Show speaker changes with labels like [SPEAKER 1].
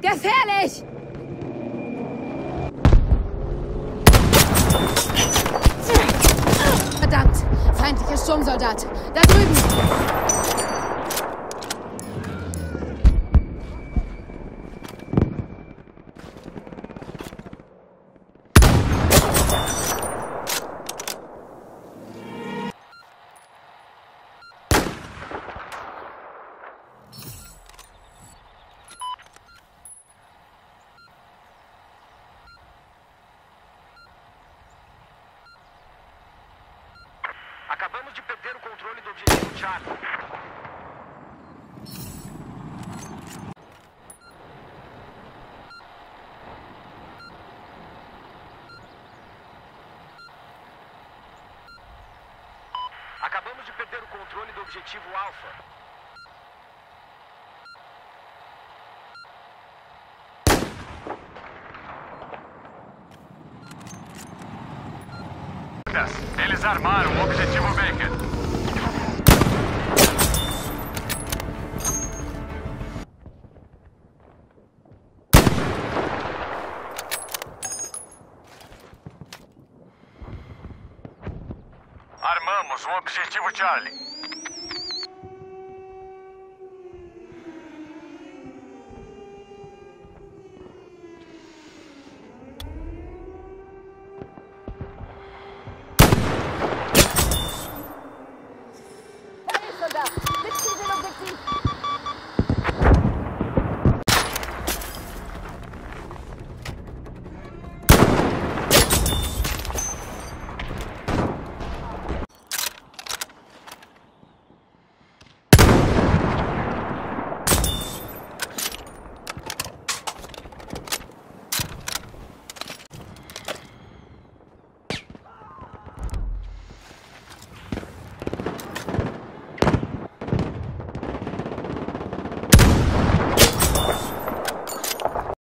[SPEAKER 1] Gefährlich! Verdammt! Feindlicher Sturmsoldat! Da drüben!
[SPEAKER 2] Acabamos de perder o controle do objetivo Charlie. Acabamos de perder o controle do objetivo Alpha. Eles armaram o objetivo Baker. Armamos o objetivo Charlie.